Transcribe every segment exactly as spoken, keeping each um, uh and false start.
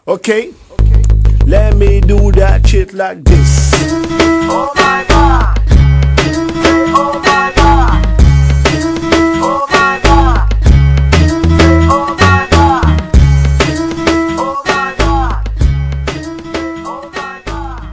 Okay, let me do that shit like this. Oh my God. Oh my God. Oh my God. Oh my God. Oh my God. Oh my God.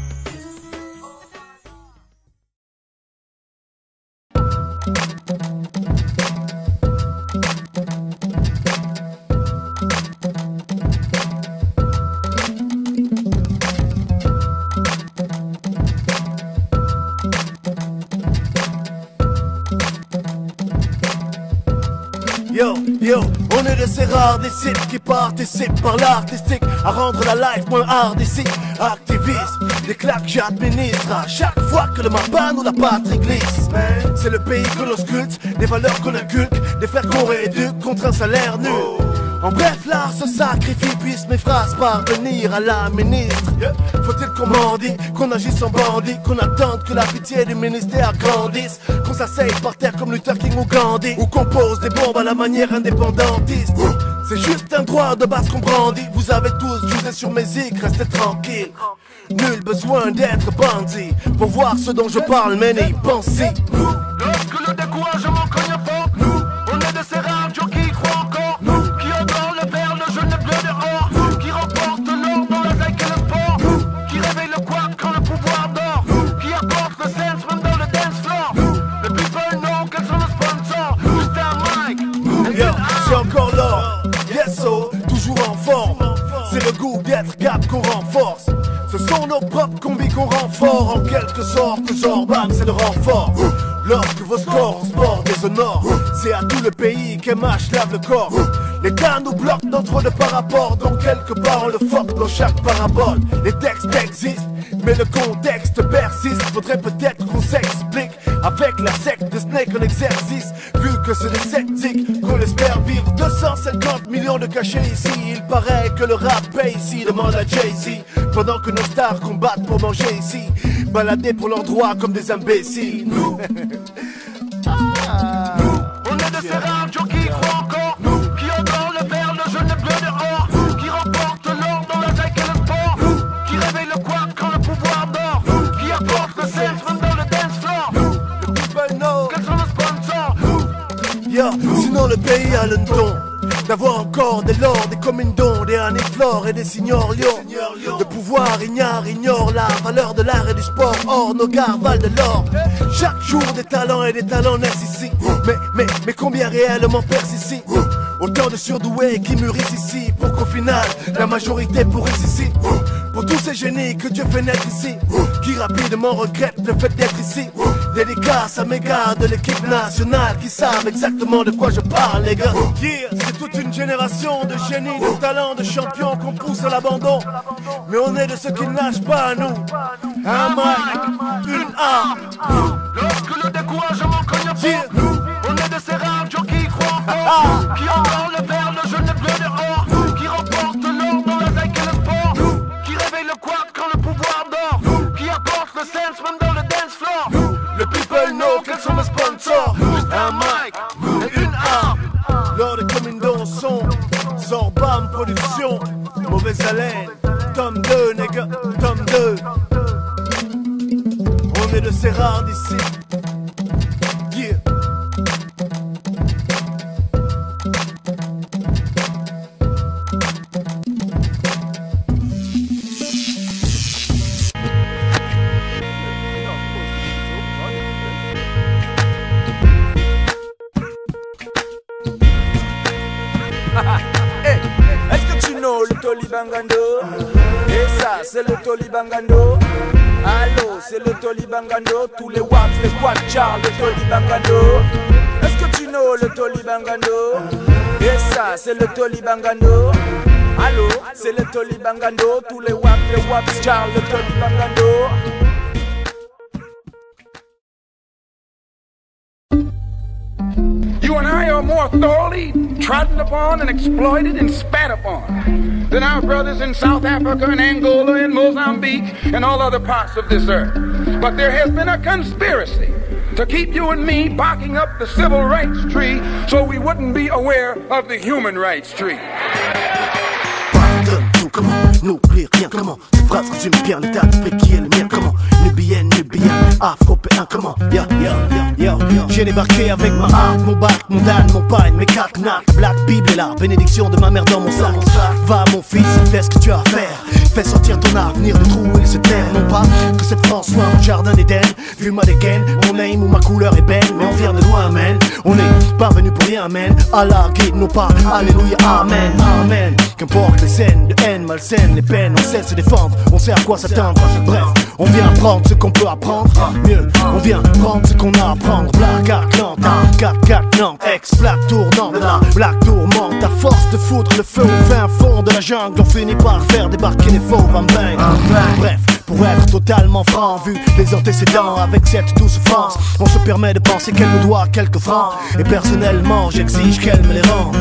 Yo, yo, on est de ces rares disciples qui participent par l'artistique à rendre la life moins hard ici. Activisme, des claques j'administre à chaque fois que le mapan ou la patrie glisse. C'est le pays que l'on sculpte, des valeurs qu'on inculque, des frères qu'on rééduque contre un salaire nul. En bref, l'art se sacrifie, puisse mes phrases parvenir à la ministre. Faut-il qu'on mendie, qu'on agisse en bandit, qu'on attende que la pitié du ministère grandisse, qu'on s'asseye par terre comme Luther King ou Gandhi, ou qu'on pose des bombes à la manière indépendantiste. C'est juste un droit de base qu'on brandit. Vous avez tous jugé sur mes zics, restez tranquille. Nul besoin d'être bandit pour voir ce dont je parle, mais n'y pensez. Lorsque le découragement cogne fort, nous, on est de ces rares gens qui y croient encore, nous, qui endort le vert, le jaune, le bleu dehors, nous, qui remportent l'or dans la zec et le sport, nous, qui réveillent le quad quand le pouvoir dort, nous, qui apportent le sense même dans le dance floor, nous, le people know quels sont nos sponsors, juste un mic, Yo, c'est encore l'or, yes so, toujours en forme. C'est le goût d'être cap qu'on renforce. Ce sont nos propres combis qu'on rend fort. En quelque sorte, genre bam, c'est le renfort. Lorsque vos scores en sport déshonorent, c'est à tout le pays qu'M H lave le corps. L'État nous bloque dans trop de par-rapport, donc quelque part on le fuck dans chaque parabole. Les textes existent, mais le contexte persiste. Faudrait peut-être qu'on s'explique avec la secte de Snake en exercice. Vu que c'est des sceptiques qu'on espère vivre deux cent cinquante millions de cachets ici. Il paraît que le rap paye ici, demande à Jay-Z. Pendant que nos stars combattent pour manger ici, baladés pour leurs droits comme des imbéciles. Nous, ah. Nous, on est de ces rares gens qui y croient encore, nous, qui endort le vert, le jaune, le bleu dehors, nous, qui remportent l'or dans la zec et le sport, nous, qui réveillent le quad quand le pouvoir dort, nous, qui apportent le sense même dans le dance floor, nous, le people know quels sont nos sponsors, nous. Yo, sinon le pays a le don d'avoir encore des lords, des communes-dons, des années-flores et des signors lions. Le pouvoir ignore, ignore la valeur de l'art et du sport. Or, nos gars valent de l'or. Chaque jour, des talents et des talents naissent ici. Mais, mais, mais combien réellement percent ici? Autant de surdoués qui mûrissent ici, pour qu'au final, la majorité pourrisse ici. Pour tous ces génies que Dieu fait naître ici, qui rapidement regrettent le fait d'être ici. Dédicace à mes gars de l'équipe nationale qui savent exactement de quoi je parle, les gars. Yeah, c'est toute une génération de génies, de talents, de champions qu'on pousse à l'abandon. Mais on est de ceux qui ne lâchent pas à nous. Un mic, une arme. Lorsque le découragement cogne fort, Yeah. nous, on est de ces rares gens qui y croient encore, qui endort le vert, le jaune, le bleu dehors, nous, qui remportent l'or dans la zec et le sport, nous, qui réveillent le quad quand le pouvoir dort, nous, qui apportent le sense même dans le dance floor, nous, Le people know quels sont mes sponsors. Un mic et une arme. Lors des communes dont son Zorbam Production, Mauvaise Haleine, tome deux, nigga, tome deux. On est de ces rares d'ici. Yeah. Hey, est-ce que tu know le Tolibangando? Et ça, c'est le Tolibangando. Allô, c'est le Tolibangando. Tous les waps, les quad chars, le Tolibangando. Est-ce que tu know le Tolibangando? Et ça, c'est le Tolibangando. Allô, c'est le Tolibangando. Tous les waps, les waps chars, le Tolibangando. You and I are more thoroughly trodden upon and exploited and spat upon than our brothers in South Africa and Angola and Mozambique and all other parts of this earth. But there has been a conspiracy to keep you and me barking up the civil rights tree so we wouldn't be aware of the human rights tree. Come n'oublie rien. Comment cette phrase résume bien l'état d'esprit qui est le mien. Comment Nubien, Nubien, Afropéen. Comment yeah, yeah, yeah, yeah. J'ai débarqué avec ma harpe, mon bac, mon dan, mon pagne, mes quatre nattes. La Black Bible et la bénédiction de ma mère dans mon sac. Va mon fils, fais ce que tu as à faire. Fais sortir ton avenir du trou et se taire. Non pas que cette France soit mon jardin d'Éden. Vu ma dégaine, mon aim ou ma couleur est belle. Mais on vient de loin, man. On est pas venu pour rien, man. Allah guide nos pas, alléluia, amen, amen. Qu'importe les scènes de haine, malsaines, les peines, on sait se défendre, on sait à quoi s'attendre. Bref, on vient prendre ce qu'on peut apprendre. Mieux, on vient prendre ce qu'on a à apprendre. Black Atlant, quatre quatre Nantes, ex-flac tournant de la black tourmente. À force de foutre le feu au fin fond de la jungle, on finit par faire débarquer les faux bang bang. Bref, pour être totalement franc, vu les antécédents avec cette douce France, on se permet de penser qu'elle nous doit quelques francs. Et personnellement, j'exige qu'elle me les rende.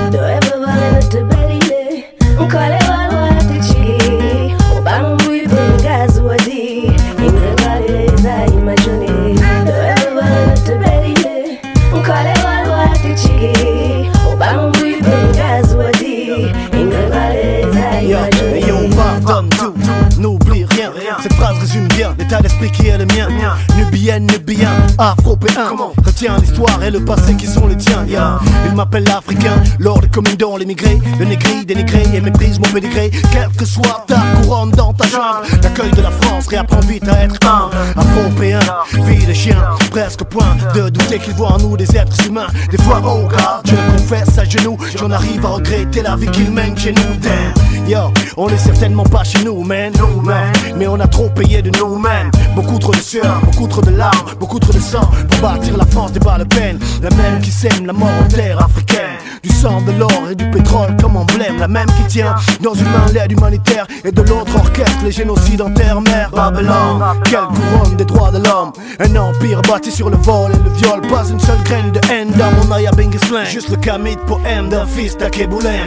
Pardonne tout, n'oublie rien. Cette phrase résume bien l'état d'esprit qui est le mien. Nubien, Nubien, Afropéen. Retiens l'histoire et le passé qui sont les tiens. Yeah. Il m'appelle l'Africain, Lord Commandant, l'émigré. Le négri, dénigré et méprise mon pédigré. Quelle que soit ta couronne dans ta jambe, l'accueil de la France réapprend vite à être un Afropéen, vie de chien, presque point de douter qu'ils voient en nous des êtres humains. Des fois, oh God, je le confesse à genoux, j'en arrive à regretter la vie qu'ils mènent chez nous. Damn, yo, on est certainement pas chez nous, man, man. Mais on a trop payé de nous, man. Beaucoup trop de sueur, beaucoup trop de larmes, beaucoup trop de sang pour bâtir la France des balles peines. La même qui sème la mort en terre africaine. Du sang, de l'or et du pétrole comme emblème. La même qui tient dans une main l'aide humanitaire et de l'autre orchestre les génocides en terre-mer. Babylone, quelle couronne des droits de l'homme. Un empire bâti sur le vol et le viol. Pas une seule graine de haine dans mon aya bingue slang. Juste le camide poème d'un fils d'Akeboulen.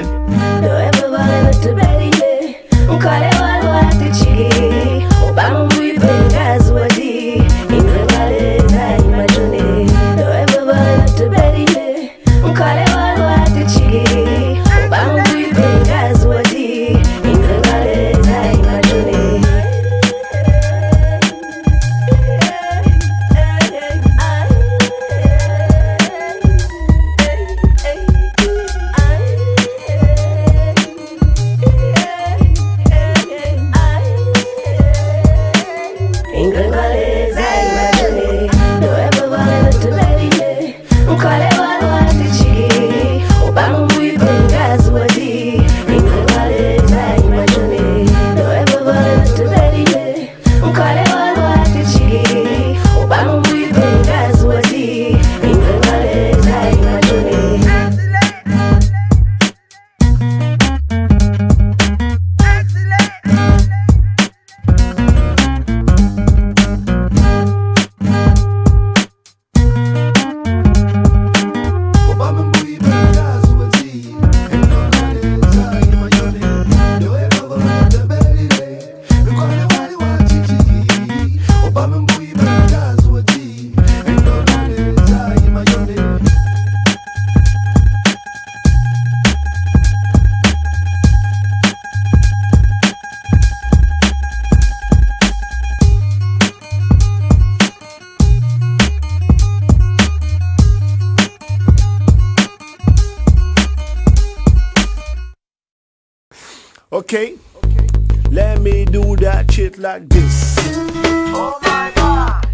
Okay, let me do that shit like this. Oh my God.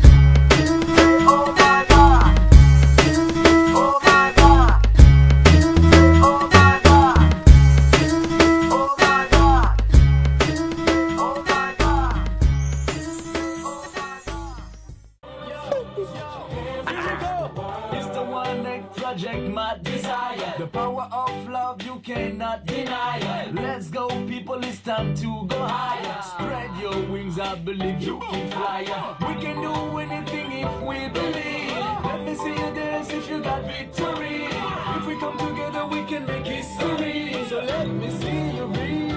Oh my God. Oh my God. Oh my God. Oh my God. Oh my God. It's the one neck project, my desire. The power of love you cannot deny. Let's go, people, it's time to go higher. Spread your wings, I believe you can fly. We can do anything if we believe. Let me see you dance if you got victory. If we come together, we can make history. So let me see you reach.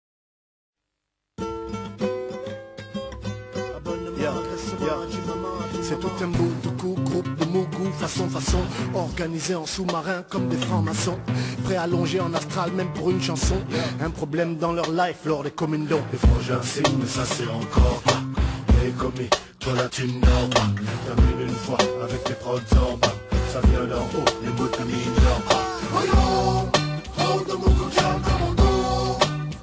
Yo, yo. C'est tout un bout de coup, groupe de mougou, façon façon, organisé en sous-marin comme des francs-maçons, prêts à longer en astral même pour une chanson. Un problème dans leur life lors des communauds. Les frangins signent mais ça c'est encore pas. Les commis, toi là tu n'dors pas. Termine une fois avec les prods en bas. Ça vient d'en haut, les mots de n'ignorent pas. Oh yo, trop de mougou jam dans mon dos.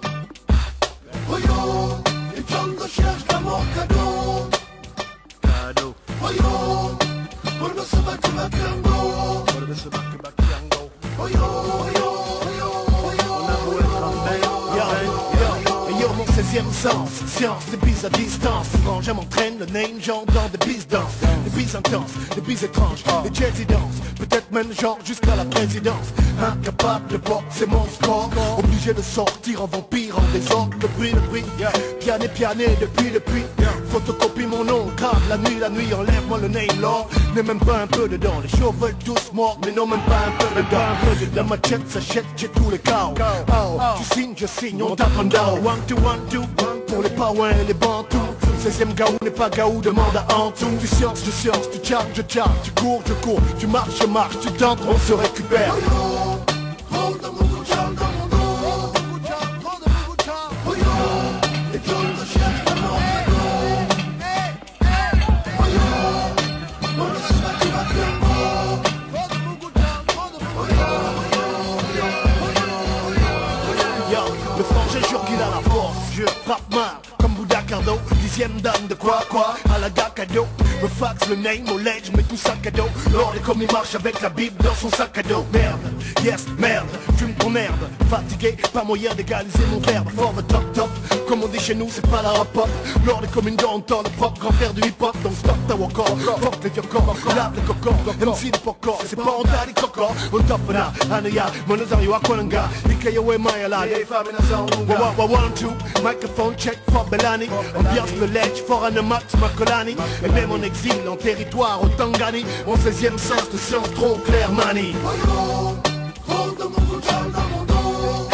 Oh yo, les gens cherchent la mort cadeau. Cadeau. Oh yo, pour le sabat tu vas kiango. Pour le sabat tu vas kiango. Oh yo, oh yo, oh yo, oh yo. On a beau être en bain, yo, yo. Et yo, mon seizième sens, science, des bises à distance. Quand je m'entraîne, le name, genre dans des bises danse. Des bises intenses, des bises étranges, des jazzy danses. Peut-être même genre jusqu'à la présidence. Incapable de boxer mon score. Obligé de sortir en vampire, en désordre. Le bruit, le bruit, piané, piané, depuis, depuis. Photocopie mon nom, grave la nuit, la nuit, enlève-moi le name lord. N'est même pas un peu dedans, les chauds veulent tous morts, mais non même pas un peu dedans. La machette s'achète, j'ai tous les chaos. Oh, tu signes, je signe, on tape un down. One, two, one, two, pour les Pawins et les Bantous. seizième gaou n'est pas gaou, demande à Antou. Tu sciences, je science, tu charges, je charge, tu cours, je cours, tu marches, je marche, tu tentes, on se récupère. Trop de mougou jam dans mon dos. Oh yo, les gens cherchent la mort cadeau. Oh yo, pour le sabat tu vas kiango. Oh yo, oh yo, oh yo, oh yo, oh yo. Yo, le frangin jure qu'il a la force, je frappe mal comme Bouddha Cardo, dixième dame de quoi quoi, à la gars cadeau. Me fax le name au ledge, mais tout ça cadeau. Lord est comme il marche avec la bible dans son sac à dos. Merde, yes, merde, fume ton herbe. Fatigué, pas moyen d'égaliser mon verbe. Fort le top top, comme on dit chez nous, c'est pas la hop hop. Lord est comme une dent, on tord le propre grand-père du hip hop. Donc stop ta walk off, fuck les fiocors, lave les cocors, M C de pocor. C'est pas on t'a des cocors, on top na, anaya, monozario à Kwananga. Ikayo et Mayala, les femmes et la Wa wa one two, microphone check for Belani. Ambiance le ledge, for un max Macolani. Et même en exil, en territoire au Tangani. Mon seizième sens de science trop clair, mani. Oh yo, trop de mougou jam dans mon dos.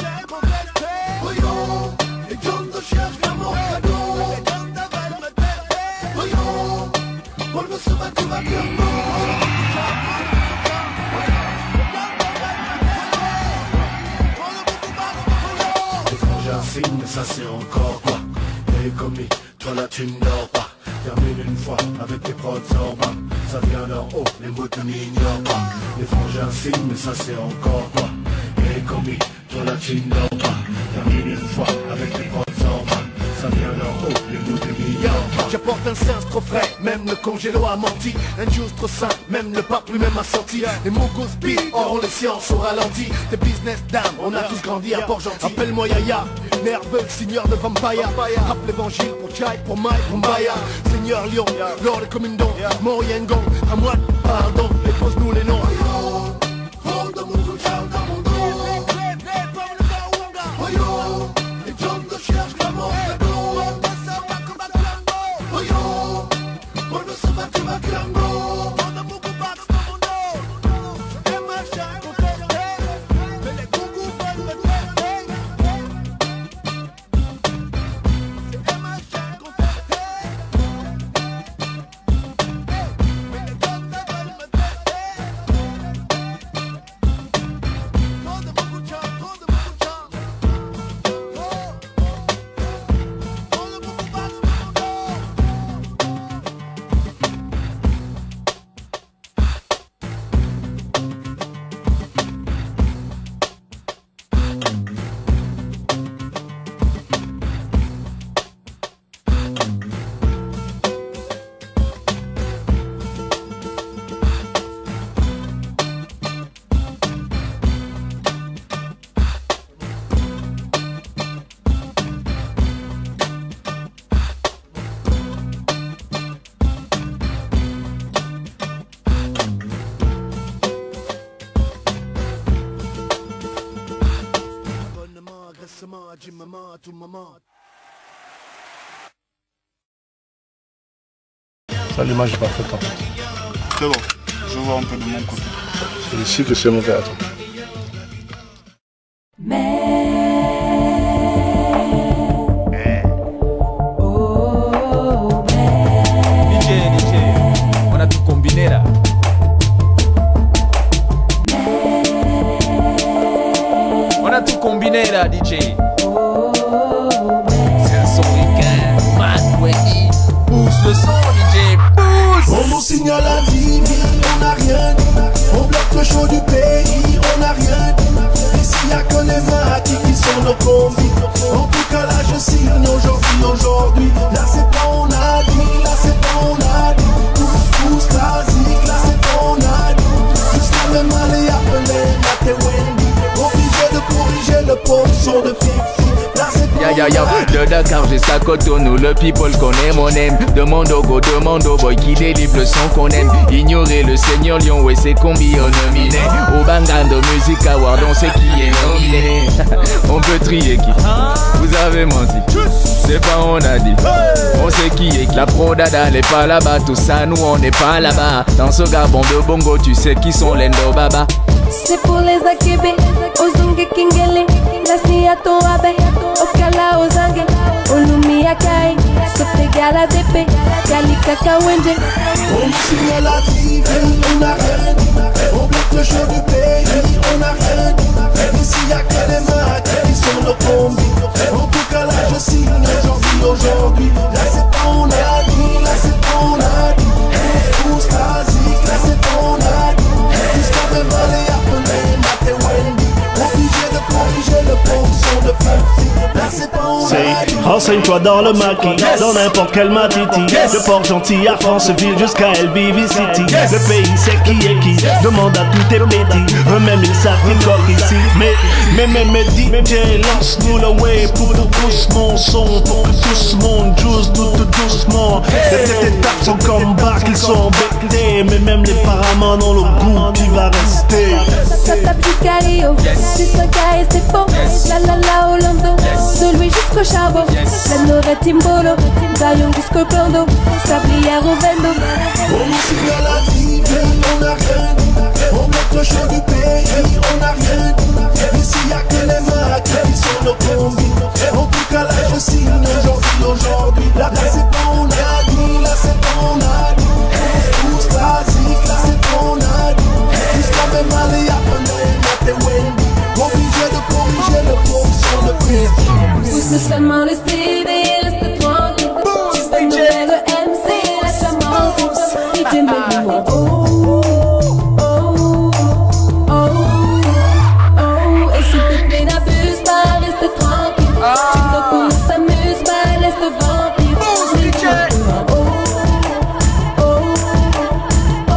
Oh yo, les gens cherchent la mort cadeau. Oh yo, pour le sabat tu vas kiango. Les frangins signent mais ça c'est encore quoi. Les commis, toi là tu n'dors pas. Termine une fois avec tes prods en bas. Ça vient d'en haut, les mots ne m'ignorent pas. Les frangins signent mais ça c'est encore quoi. Les commis, toi là tu n'dors pas. Termine une fois avec tes prods en bas. Ça vient d'en haut, les mots ne m'ignorent pas. J'apporte un sens trop frais, même le congélo a menti. Un juice trop sain, même le pape lui-même a senti. Les mots speed, auront les sciences au ralenti. Des business dames, on a tous grandi à Port-Gentil. Appelle-moi Yaya, nerveux, seigneur de Vampire. Rappe l'évangile pour Chai, pour Mike, pour Mbaya. Seigneur Lion, Lord et Commandant, Moriengon, à moi, pardon, dépose-nous les noms. Trop de mougou jam dans mon dos. Oh yo, les gens cherchent la mort cadeau. Oh yo, pour le sabat tu vas kiango. Ça, l'image est parfaite en fait. C'est bon, je vois un peu de mon côté. C'est ici que c'est mon théâtre. D J, D J. Mera D J. Oh, c'est un son week-end. Mad Way. Pousse le son D J. Pousse. On nous signale la vie, on n'a rien dit. On bloque le show du pays, on n'a rien dit. Ici y'a que les maquis qui sont nos combis. En tout cas là je signe aujourd'hui, aujourd'hui. Là c'est pas on a dit, là c'est pas on a dit. Tous classiques, là c'est pas on a dit. Jusqu'à même aller appeler Matt et Wendy. Obligé de corriger le pauvre son de Fifi. Là c'est pas Ya ya ya, de Dakar jusqu'à Cotonou, le people connaît mon aime. Demande au go, demande au boy qui délivre le son qu'on aime. Ignorer le Seigneur Lion, ouais c'est combi on nominé. Au Bangando Music Award, on sait qui est nominé. On peut trier qui, vous avez menti. C'est pas on a dit, on sait qui est qui. La prodada n'est pas là-bas, tout ça nous on n'est pas là-bas. Dans ce gabon de bongo, tu sais qui sont les Ndo Baba. C'est pour les Akebe, Ozunge Kingele, Lasni Atoabe, Okala Ozange, Olumi Akai, Sopega la D P, Kalika Kawenje. On signe la vie, on n'a rien dit. On bloque le show du pays, on n'a rien dit. Ici y'a que les maquis qui sont nos combis. En tout cas là je signe aujourd'hui, aujourd'hui. Là c'est pas on a dit, là c'est pas on a dit. Tous classiques, là c'est pas on a dit. Jusqu'à même aller appeler Matt et Wendy. Obligé de corriger le pauvre son de Fifi. Là c'est pas on a dit. Renseigne-toi dans le maquis, dans n'importe quel matiti. De Port-Gentil à Franceville jusqu'à L B V City. Le pays c'est qui est qui, demande à tous tes petits. Eux-mêmes ils savent qu'ils coquent ici. Mais, mais, mais, mais D J, lance-nous le way pour que pousse mon son. Pour que tous mon juice, tout, tout doucement. Les étapes sont comme bac, ils sont bectés. Mais même les paramans ont le goût qui va rester. Ça tape jusqu'à Rio, du cinq à Estefan, la la la Orlando, de lui jusqu'au charbon, la Norette Timbolo, Bayon jusqu'au plan d'eau, Sablière au Vendo. On nous signe la vie, on n'a rien dit. On bloque le show du pays, on n'a rien dit. Ici y'a que les maquis qui sont nos combis. En tout cas là je signe aujourd'hui, aujourd'hui. Là, là c'est pas on a dit, là c'est pas on a dit. Tous classiques, là c'est pas on a dit. Jusqu'à même aller appeler Matt et Wendy. Obligé de corriger le pauvre son de Fifi. Pousse seulement le style et reste tranquille. Tu fais une nouvelle M C, la charmante. D J Mélimo. Oh, oh, oh, oh. Et s'il te plaît n'abuse pas, reste tranquille. Tu veux qu'on s'amuse pas, laisse le vampire. D J. Oh, oh, oh,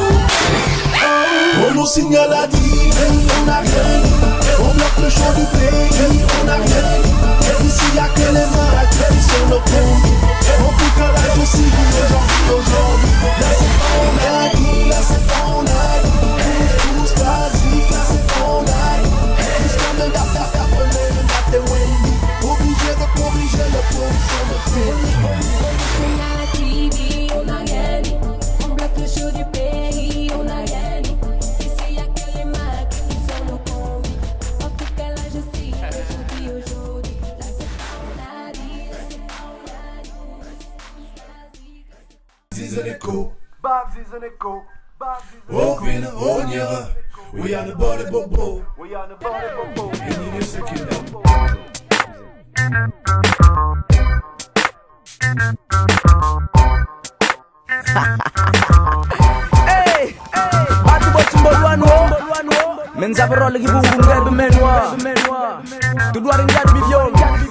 oh. On nous signe la vie, on n'a rien dit. On bloque le show du pays, on n'a rien dit. Ici y'a que les maquis qui sont nos combis. En tout cas là je signe aujourd'hui, aujourd'hui. Là c'est pas on a dit, là c'est pas on a dit. Tous classiques, là c'est pas on a dit. Jusqu'à même appeler Matt et Wendy. Obligé de corriger le pauvre son de Fifi. On a T V, on n'a rien dit. On bloque le show du pays, on n'a rien dit. Ici y'a que les maquis qui sont nos combis. En tout cas là je signe aujourd'hui, aujourd'hui. Là c'est pas on a dit, là c'est pas on a dit. This is an echo. Babs is an echo. Babs is an Oh, we the onion. We are the body bobo. We are the body bobo. We need a second now. Hey, atu botu mbolwano, menzabro lagi bungu ngebe menwa, tudwari ngadi bibyo,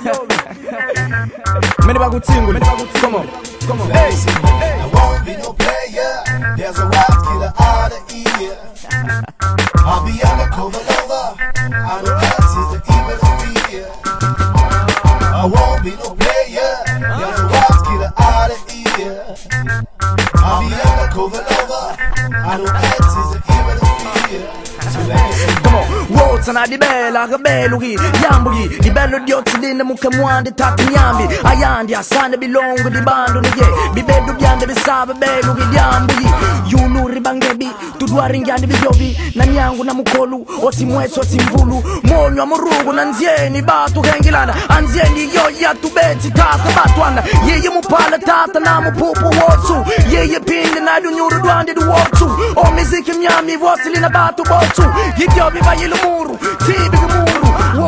meni bagutingu, come on, come on, hey, I won't be no player. There's a wild killer out of here. I'll be undercover lover. I know that is the evil of fear. I won't be no player. There's a wild killer out of here. I'll be undercover lover. I know that is the evil of fear. So let me see. come on, Wotsana di bella, rebellugi, yambugi, di bello di ozzidine muke mwande tatu nyambi, ayandi asane bilongo di bando nige, bibedu byande bisabe belugi dyambugi, yulu ribangebi, tudwari ngyandi bijobi, na nyangu na mukolu, oti mweso oti mvulu, monyo amurugu na nzieni batu gengilana, anzieni yoya tubeti tata batwana, yeye mupala tata na mupupu wotsu, yeye pindi na dunyuru dwandi du wotsu, o miziki mnyami wasili na batu botsu, yigyobi bayilu muru, tibi gumuru, wo mutu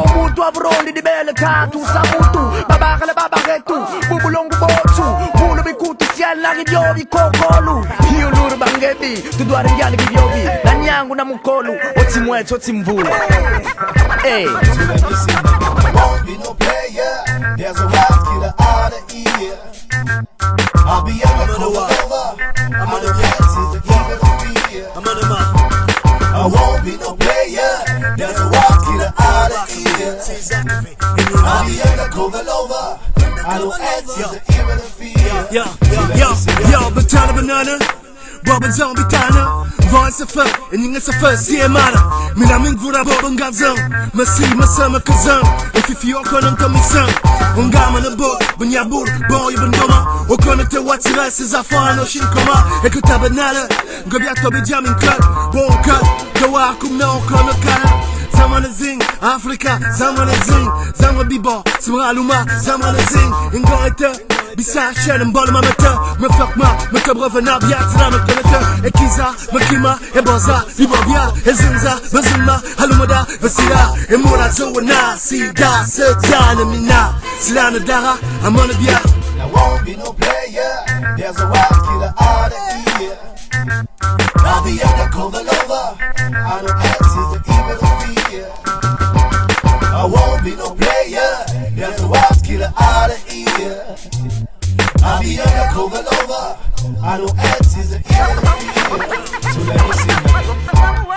Burundi di belle tatu Sabutu, babakale babaretu Bubulongu botu, bulu bikutu sial na gibyobi kokolu Hiyo luru bangebi, tudwari ngyali gibyobi Nani yangu na mukolu, oti mweti oti mvula Hey Won't be no player, there's a wild killer out of here. I'll be on the cover, I'm on the chances of even fear. I'm on the mouth. I won't be no player, there's a wild killer out of here. I'll be on the cover over, I don't answer to even fear. Yo, yo, yo, yo, banana banana. Bobben zombie tana, voice of fuck, and you get a first year mana. Minaming Vura Bobben Gazan, Massi Masama Kazan, if you feel on coming son. Ungama the boat, when you're bored, boy, you've been goma, or connect to what's the rest is a fine or shinkoma, a good tabanana, Gabiato be jamming cut, bone cut, go out, come no, come no Zamana zing, Africa, Zamana zing, Zama bibo, Smaluma, Zamana zing, in Goita. Bisa chaîne mbole ma meta me fuck ma me cabre vena bia tsana me connaître et kiza me kima et boza ibobia et zinza me zima halumada vesira et mora zona sida setana mina silana dara amona bia. There won't be no player, there's a wild killer out of here. I'll be undercover lover, I don't answer to even fear. I won't be no player, there's a wild killer out of here. I'll be undercover lover, I don't answer to even fear. So let me see.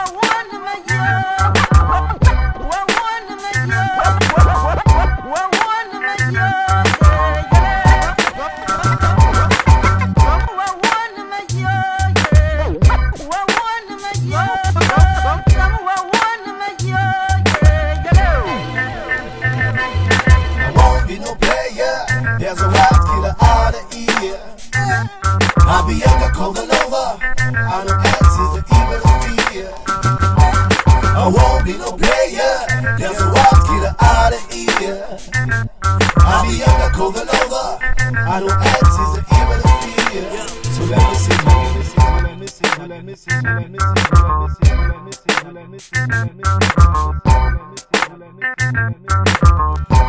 There's a wild killer out of here. I'll be undercover lover, I don't answer to even fear. I won't be no player, there's a wild killer out of here. I'll be undercover lover, I don't answer to even fear. So let me see, let me see, let me see, let me see, let me see, let me see, let me see, let me see, let me see, let me see, let me see, let me see.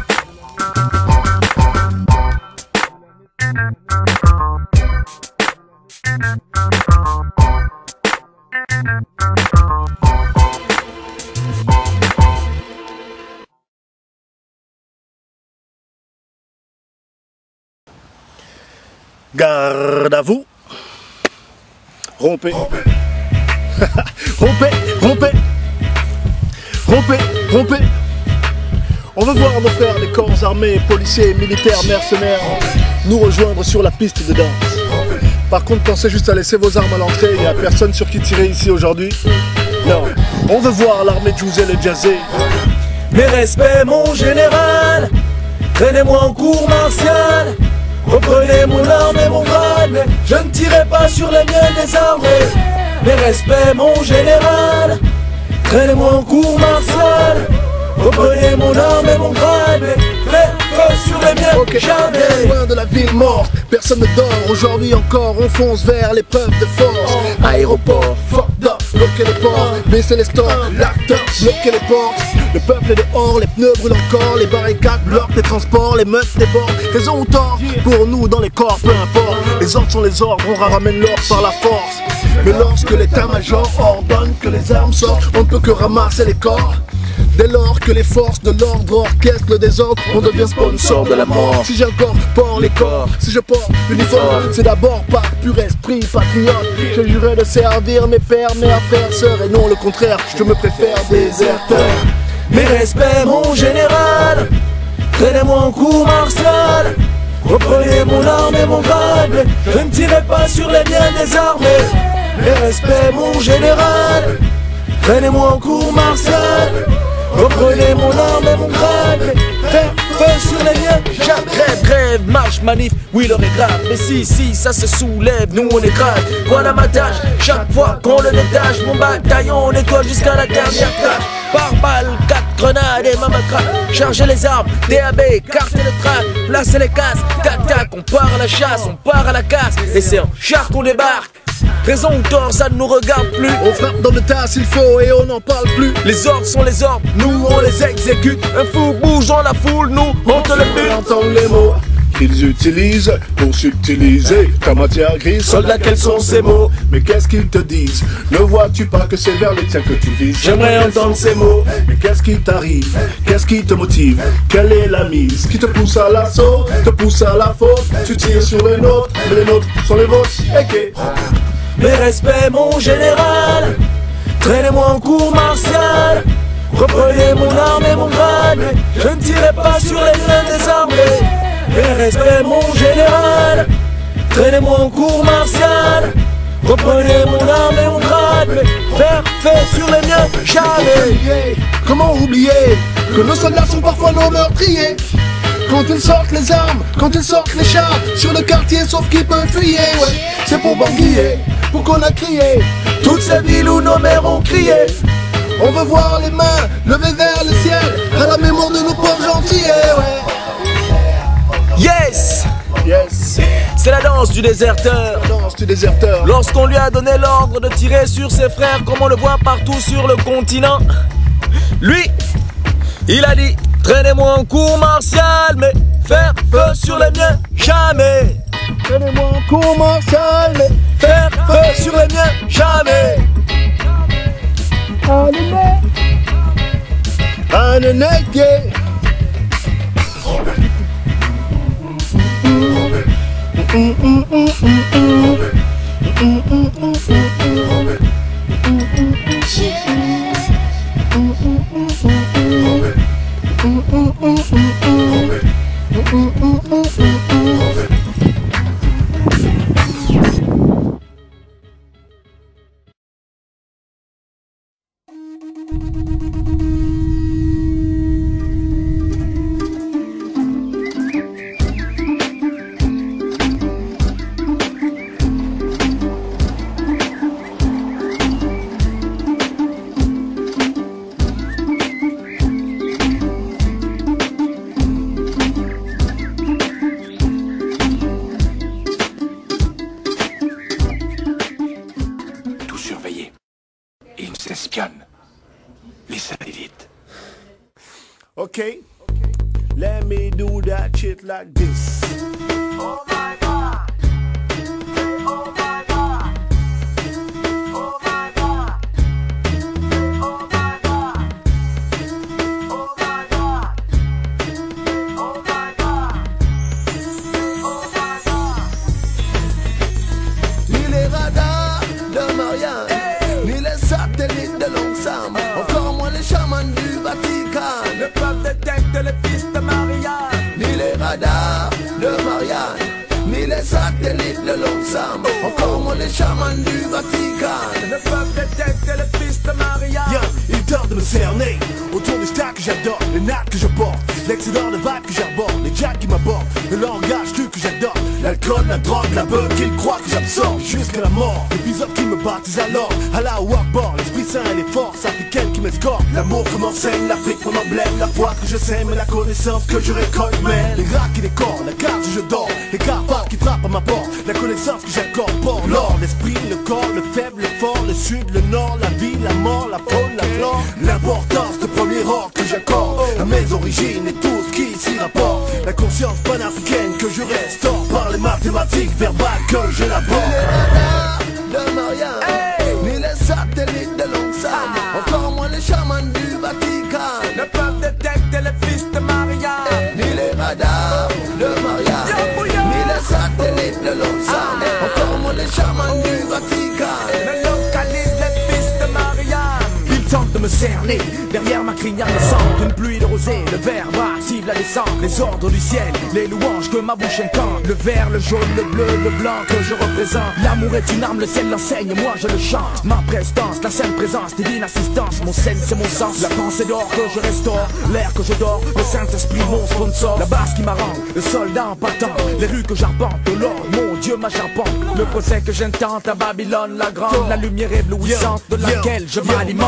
Garde à vous. Rompez. Rompez, rompez. Rompez, rompez. On veut voir nos frères des corps armés, policiers, militaires, mercenaires nous rejoindre sur la piste de danse. Par contre, pensez juste à laisser vos armes à l'entrée, il n'y a personne sur qui tirer ici aujourd'hui. Non, on veut voir l'armée Djouzé et Djazé. Mes respects mon général, traînez-moi en cours martial. Reprenez mon arme et mon grade, mais je ne tirerai pas sur les miens désarmés. Mes respects mon général, traînez-moi en cours martial. Reprenez mon arme et mon grade, mais faites feu sur les miens, okay. Jamais. Loin de la ville morte, personne ne dort. Aujourd'hui encore, on fonce vers l'épreuve de force. Aéroport, fuck up, bloquer les ports. Baisser les stores, l'acteur, bloquer les portes. Le peuple est dehors, les pneus brûlent encore. Les barricades bloquent les transports, les meutes débordent. Raison ou tort, pour nous dans les corps, peu importe. Les ordres sont les ordres, on ramène l'ordre par la force. Mais lorsque l'état-major ordonne que les armes sortent, on ne peut que ramasser les corps. Dès lors que les forces de l'ordre orchestrent le désordre, on devient sponsor de la mort. Si j'incorpore les corps, si je porte l'uniforme, c'est d'abord par pur esprit patriote. Je jurerai de servir mes pères, mères, frères, sœurs, et non le contraire, je me préfère déserteur. Mes respects mon général, traînez-moi en cours martial. Reprenez mon arme et mon grade, mais je ne tirerai pas sur les miens désarmés. Mes respects mon général, traînez-moi en cours martial. Reprenez mon arme et mon grade, faites feu sur les miens. Grève, grève, marche, manif, oui l'heure est grave. Mais si, si, ça se soulève, nous on est grave. Voilà ma tâche, chaque fois qu'on le détache. Mon bataillon, on nettoie jusqu'à la dernière tâche. Par balle, quatre grenades et mamacra. Chargez les armes, D A B, carte de traque. Placez les casques, tac tac, on part à la chasse, on part à la casse. Et c'est en char qu'on débarque. Raison ou tort, ça ne nous regarde plus. On frappe dans le tas s'il faut et on n'en parle plus. Les ordres sont les ordres, nous on les exécute. Un fou bouge dans la foule, nous on te le bute. Entends les mots qu'ils utilisent pour subtiliser ta matière grise. Soldat, quels sont ces mots? Mais qu'est-ce qu'ils te disent? Ne vois-tu pas que c'est vers les tiens que tu vises? J'aimerais entendre ces mots. Mais qu'est-ce qui t'arrive? Qu'est-ce qui te motive? Quelle est la mise qui te pousse à l'assaut? Te pousse à la faute? Tu tires sur les nôtres, mais les nôtres sont les vôtres. Okay. Mes respects, mon général. Traînez-moi en cours martial. Reprenez mon arme et mon grade, mais je ne tirerai pas sur les mains des armées. Mes respects, mon général. Traînez-moi en cours martial. Reprenez mon arme et mon grade, mais faire feu sur les miens, jamais. Comment oublier que nos soldats sont parfois nos meurtriers? Quand ils sortent les armes, quand ils sortent les chars sur le quartier, sauf qu'ils peuvent fuyer, ouais. C'est pour banquiller, pour qu'on a crié toutes ces villes où nos mères ont crié. On veut voir les mains levées vers le ciel à la mémoire de nos pauvres gentils, ouais. Yes, yes. C'est la danse du déserteur. La danse du déserteur. Lorsqu'on lui a donné l'ordre de tirer sur ses frères, comme on le voit partout sur le continent, lui, il a dit: traînez-moi en cours martial, mais faire feu sur les miens, jamais. Traînez-moi en cours martial, mais faire feu sur les miens, jamais. Ananeke. Okay, let me do that shit like this. Oh my God. Oh my God. Oh my God. Oh my God. Oh my God. Oh my God. Oh my God. Ni les radars de Marianne, hey, ni les satellites de Longsam, encore moins les chamans du Vatican. Le peuple détecte les fils de Marianne. Ni les radars de Marianne, ni les satellites de Longsam, encore moins les chamans du Vatican. Le peuple détecte les fils de Marianne. Yeah, il tente de me cerner autour du stack que j'adore, les nattes que je porte, l'excédent de vibe que j'aborde, les jacks qui m'abordent, le langage cru que j'adore, l'alcool, la drogue, la beuh qu'ils croient que j'absorbe jusqu'à la mort. L'épisode qui me baptise alors, Allah ou Akbar, l'esprit saint et les forces africaines qui m'escortent. L'amour que m'enseigne, l'Afrique mon emblème, la foi que je sème et la connaissance que je récolte. Mais les rats qui décorent, la carte où je dors, les carpates qui frappent à ma porte, la connaissance que j'incorpore, l'or, l'esprit, le corps, le faible, le fort, le sud, le nord, la vie, la mort, la faune, la flore, l'importance de premier ordre que j'accorde à mes origines et tout ce qui s'y rapporte, la conscience panafricaine que je restaure par les mathématiques verbales que j'élabore. Ni les radars de Marianne, hey, ni les satellites de Longsam, ah, encore moins les chamans du Vatican. Le peuple détecte les fils de Marianne. Hey, ni les radars de Marianne, hey, ni les satellites de Longsam, ah, encore moins les chamans oh, du Vatican. Me localise les fils de Marianne. Il tente de me cerner, derrière ma crinière naissante, une pluie de rosée, le verbe active la descente, les ordres du ciel, les louanges que ma bouche incante, le vert, le jaune, le bleu, le blanc que je représente. L'amour est une arme, le ciel l'enseigne, moi je le chante. Ma prestance, la sainte présence, divine assistance, mon scène c'est mon sens, la pensée d'or que je restaure, l'air que je dors, le Saint-Esprit mon sponsor, la base qui m'arrange, le soldat en partant, les rues que j'arpente, de l'or, mon Dieu ma charpente, le procès que j'intente à Babylone la grande, la lumière éblouissante de laquelle je m'alimente.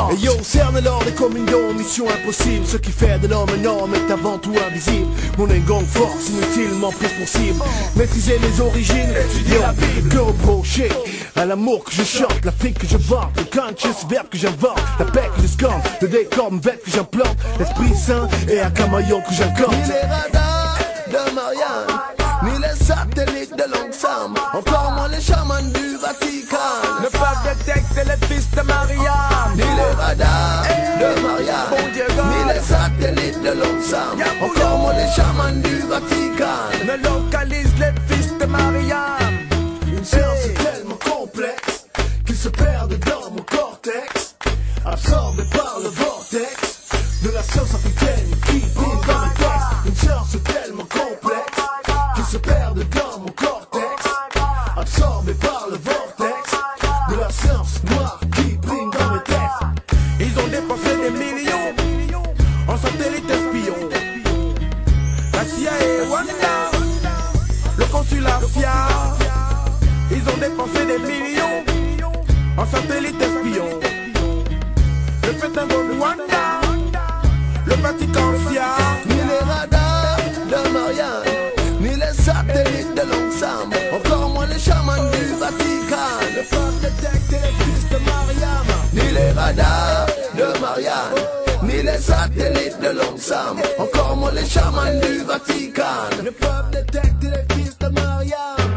Cerne alors les communions, mission impossible. Ce qui fait de l'homme un homme est avant tout invisible. Mon gang force inutilement prise pour cible. Maîtriser les origines, étudier la Bible. Que reprocher à l'amour que je chante, la fille que je vante, le conscious verbe que j'invente, la paix que je scande, le décor m'vête que j'implante, l'esprit saint et un camaillon que j'incorte. Ni les radars de Marianne, ni les satellites de l'ensemble, encore moins les chamans du Vatican. Ne pas détecter les fils de Mariam, ni les radars de Marianne, bon Dieu, ni les satellites de l'ensemble, encore moins les chamans du Vatican. Ne localise les fils de Mariam. Une science tellement complexe qu'il se perd dans mon cortex, absorbé par le vortex de la science africaine qui brille dans mes textes. Une science tellement complexe qu'il se perd dans mon cortex, absorbé par le vortex de la science noire qui brille dans mes textes. Ils ont dépensé des millions en satellites espions. La C I A, Wanda, le consulat fiable. Ils ont dépensé des millions en satellites espions. Le Pentagone de Wanda, le Vatican fiable. Ni les radars de Marianne, ni les satellites de l'ensemble, encore moins les chamans du Vatican. Ne peuvent détecter les fils de Mariam. Ni les radars de Marianne, ni les satellites de l'ensemble, encore moins les chamans du Vatican. Ne peuvent détecter les fils de Mariam.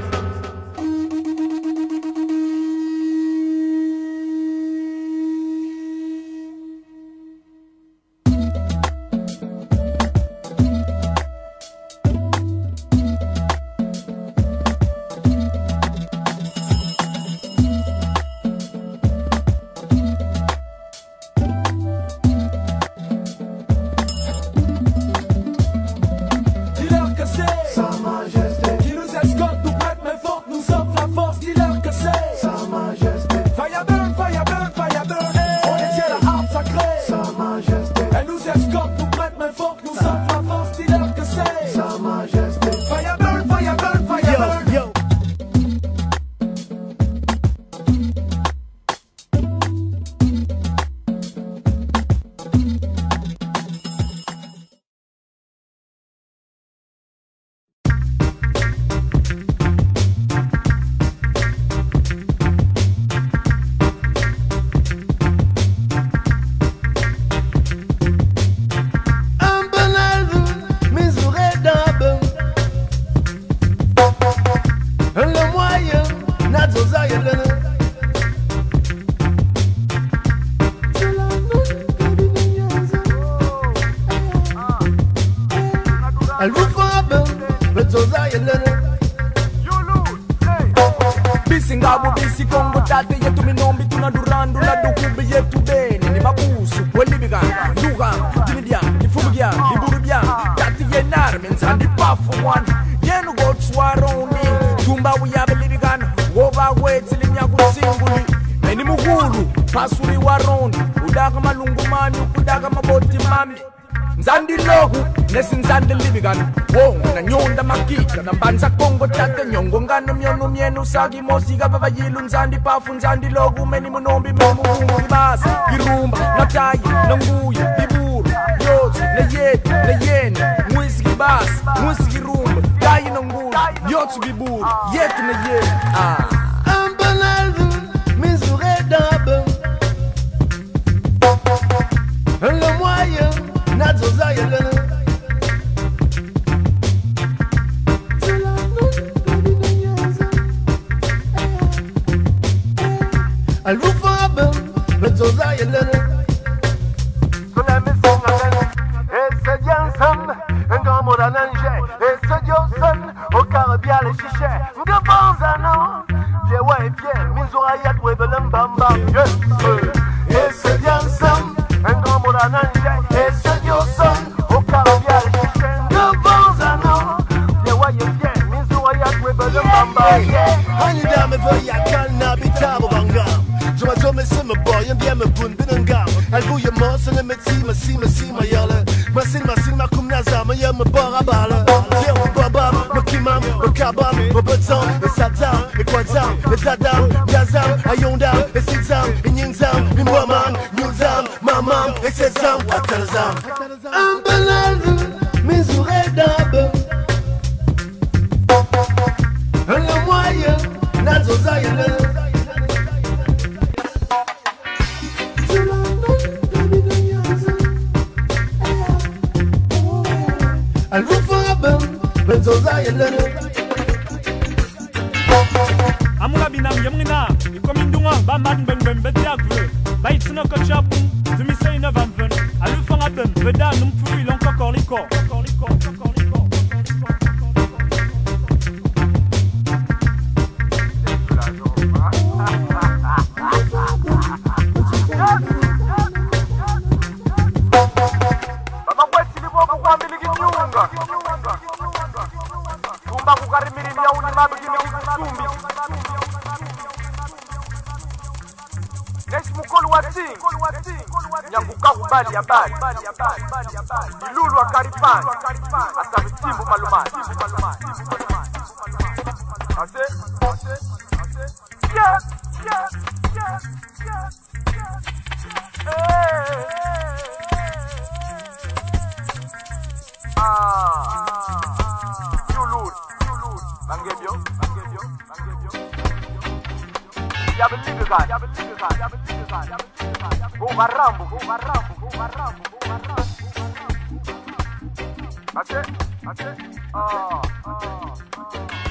Nzandi logu, nesi nzandi libigan. Wong, na nyonda makika, na mbanza kongo tate nyongo ngano myono mienu sagi mosiga baba yilu nzandi pafu nzandi logu meni munombi meni mugungu libasi. Girumba, natayi, nanguyi, biburu, yozu, na yeti, na yeni, mwisi gibasi, mwisi girumba, gayi nangulu, yozu biburu, yetu na yeni, ah. Ambanaldu, mizure dabe. Le moyen, nazo zayelene. Al rufabe, nazo zayelene. Sola me songa et se diansam, un grand mot d'ananger, et se diosan, au carabia les chichets, de bons anons. Bien ouais, bien, minzourayat, webelem bam bam, et se diansam, un grand mot d'ananger, et se diosan, au carabia les chichets, de bons anons. Bien ouais, bien, minzourayat, webelem bam bam. Hanida me voya kalna bitabo bangam. Joma jome se me boy, un bien me bun binangam. Al bouille mo se ne metsi, ma si, ma si, ma yale. Ma sin, ma sin, ma kum naza, ma yam me bora bala. Yo, babam, me kimam, me kabam, me betzam, me satam, me kwazam, me zadam, yazam, ayondam, me sitzam, me yinzam, me mwamam, nyuzam, ma mamam et ses âmes à Tarzan. Un banal, mes oreilles d'âme. Un moyen, nazo zayele. Alufabem, benzo zayele. Amula binam yamrina, ikomindunga ba man ben ben betiak vle. Ba itsno ko chapum, zumi say na van ven. Alu fanga ben, veda num fu il encore encore liko. Encore liko, encore liko. Baba kweti libo kwa miliki nyunga. Kumba kukarimiri ya unimabu gini kusumbi. Nesh mukolu wati nyanguka kubali habari ilulu wa karifani asavitimbu malumani ase yeah yeah yeah yeah eh ah yulul yulul bangebyo bangebyo bangebyo ya believe God ya believe God ya believe God ya believe God go garambu go garambu go garambu go garambu ate ate ah ah